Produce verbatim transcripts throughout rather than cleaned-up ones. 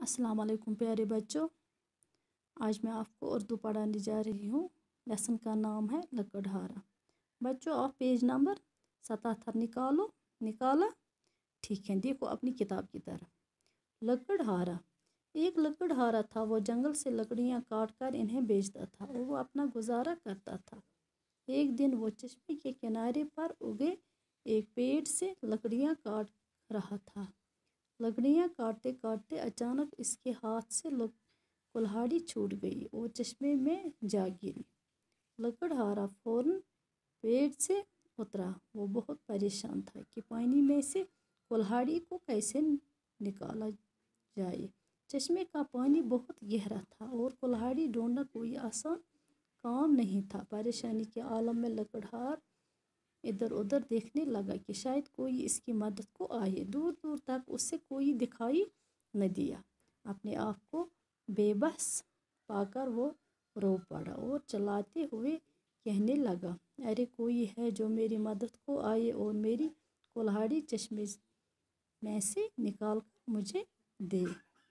अस्सलाम वालेकुम प्यारे बच्चों, आज मैं आपको उर्दू पढ़ाने जा रही हूँ। लेसन का नाम है लकड़हारा। बच्चों आप पेज नंबर सतहत्तर निकालो। निकाला? ठीक है, देखो अपनी किताब की तरफ। लकड़हारा, एक लकड़हारा था। वो जंगल से लकड़ियाँ काट कर इन्हें बेचता था और वो अपना गुजारा करता था। एक दिन वो चश्मे के किनारे पर उगे एक पेड़ से लकड़ियाँ काट रहा था। लकड़ियाँ काटते काटते अचानक इसके हाथ से कुल्हाड़ी छूट गई और चश्मे में जा गिरी। लकड़हारा फौरन पेड़ से उतरा। वो बहुत परेशान था कि पानी में से कुल्हाड़ी को कैसे निकाला जाए। चश्मे का पानी बहुत गहरा था और कुल्हाड़ी ढूंढना कोई आसान काम नहीं था। परेशानी के आलम में लकड़हार इधर उधर देखने लगा कि शायद कोई इसकी मदद को आए। दूर दूर तक उसे कोई दिखाई न दिया। अपने आप को बेबस पाकर वो रो पड़ा और चलाते हुए कहने लगा, अरे कोई है जो मेरी मदद को आए और मेरी कुल्हाड़ी चश्मे में से निकाल कर मुझे दे।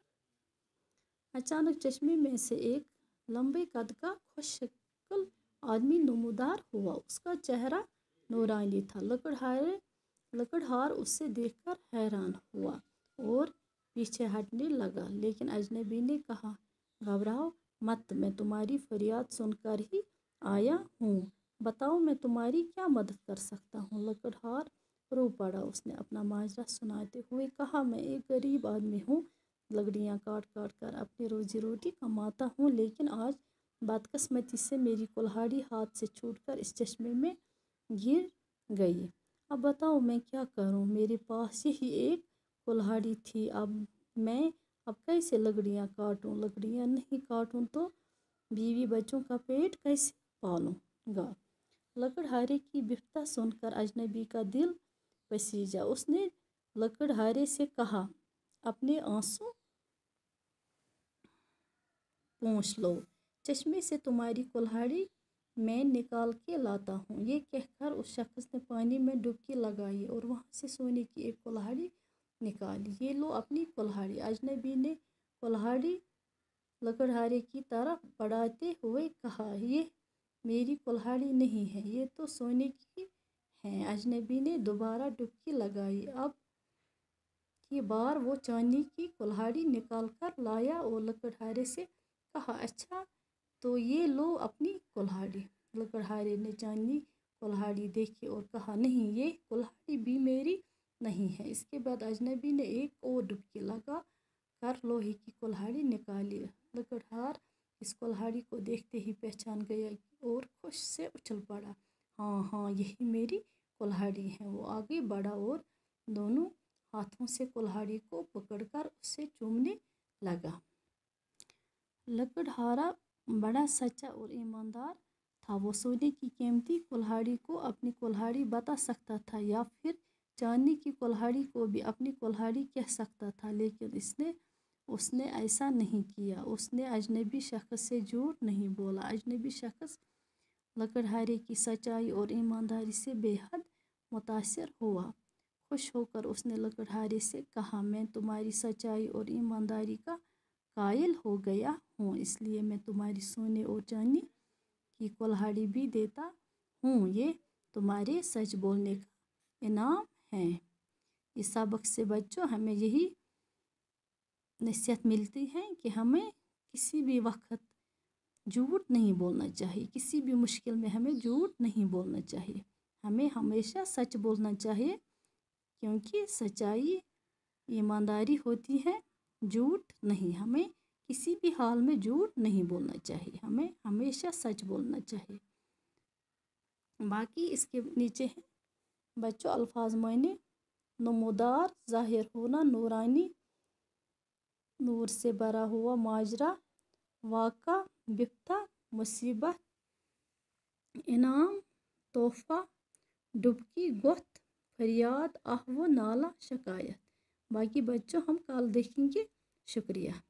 अचानक चश्मे में से एक लंबे कद का खुशशक्ल आदमी नमूदार हुआ। उसका चेहरा नूरानी था। लकड़हारे लकड़हार उससे देखकर हैरान हुआ और पीछे हटने लगा। लेकिन अजनबी ने कहा, घबराओ मत, मैं तुम्हारी फरियाद सुनकर ही आया हूँ। बताओ मैं तुम्हारी क्या मदद कर सकता हूँ। लकड़हार रो पड़ा। उसने अपना माजरा सुनाते हुए कहा, मैं एक गरीब आदमी हूँ। लकड़ियाँ काट काट कर अपनी रोजी रोटी कमाता हूँ, लेकिन आज बदकिस्मती से मेरी कुल्हाड़ी हाथ से छूटकर इस चश्मे में गिर गई। अब बताओ मैं क्या करूं। मेरे पास ही एक कुल्हाड़ी थी। अब मैं अब कैसे लकड़ियां काटूं। लकड़ियां नहीं काटूं तो बीवी बच्चों का पेट कैसे पालूंगा। लकड़हारे की विपदा सुनकर अजनबी का दिल पसीजा। उसने लकड़हारे से कहा, अपने आंसू पोंछ लो, चश्मे से तुम्हारी कुल्हाड़ी मैं निकाल के लाता हूँ। ये कहकर उस शख्स ने पानी में डुबकी लगाई और वहाँ से सोने की एक कुल्हाड़ी निकाली। ये लो अपनी कुल्हाड़ी। अजनबी ने कुल्हाड़ी लकड़हारे की तरफ बढ़ाते हुए कहा, ये मेरी कुल्हाड़ी नहीं है, ये तो सोने की है। अजनबी ने दोबारा डुबकी लगाई। अब की बार वो चांदी की कुल्हाड़ी निकाल कर लाया और लकड़हारे से कहा, अच्छा तो ये लो अपनी कुल्हाड़ी। लकड़हारे ने चांदी कुल्हाड़ी देखी और कहा, नहीं, ये कुल्हाड़ी भी मेरी नहीं है। इसके बाद अजनबी ने एक और डुबकी लगा कर लोहे की कुल्हाड़ी निकाली। लकड़हार इस कुल्हाड़ी को देखते ही पहचान गया और खुश से उछल पड़ा। हाँ हाँ, यही मेरी कुल्हाड़ी है। वो आगे बढ़ा और दोनों हाथों से कुल्हाड़ी को पकड़कर उसे चूमने लगा। लकड़हारा बड़ा सच्चा और ईमानदार था। वो सोने की कीमती कुल्हाड़ी को अपनी कुल्हाड़ी बता सकता था या फिर चांदी की कुल्हाड़ी को भी अपनी कुल्हाड़ी कह सकता था, लेकिन इसने उसने ऐसा नहीं किया। उसने अजनबी शख्स से झूठ नहीं बोला। अजनबी शख्स लकड़हारे की सच्चाई और ईमानदारी से बेहद मुतासिर हुआ। खुश होकर उसने लकड़हारे से कहा, मैं तुम्हारी सच्चाई और ईमानदारी का कायल हो गया हूँ, इसलिए मैं तुम्हारी सोने और चांदी की कुल्हाड़ी भी देता हूँ। ये तुम्हारे सच बोलने का इनाम है। इस सबक से बच्चों हमें यही नसीहत मिलती है कि हमें किसी भी वक्त झूठ नहीं बोलना चाहिए। किसी भी मुश्किल में हमें झूठ नहीं बोलना चाहिए। हमें हमेशा सच बोलना चाहिए, क्योंकि सच्चाई ईमानदारी होती है, झूठ नहीं। हमें किसी भी हाल में झूठ नहीं बोलना चाहिए। हमें हमेशा सच बोलना चाहिए। बाकी इसके नीचे है बच्चों अल्फाज मायने, नमूदार, ज़ाहिर होना, नूरानी, नूर से भरा हुआ, माजरा, वाक़ा, विपदा, मुसीबत, इनाम, तोहफ़ा, डुबकी, गुथ, फरियाद, आह व नाला, शिकायत। बाकी बच्चों हम कल देखेंगे। शुक्रिया।